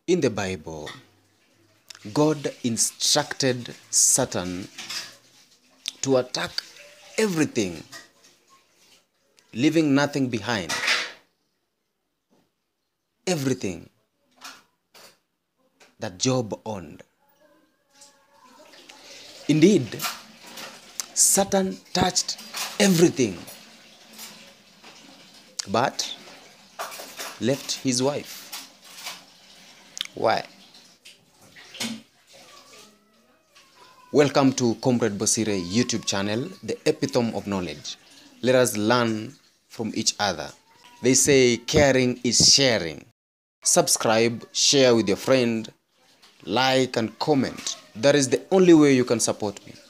In the Bible, God instructed Satan to attack everything, leaving nothing behind. Everything that Job owned. Indeed, Satan touched everything but left his wife. Why? Welcome to Comrade Bosire YouTube channel, the epitome of knowledge. Let us learn from each other. They say caring is sharing. Subscribe, share with your friend, like and comment. That is the only way you can support me.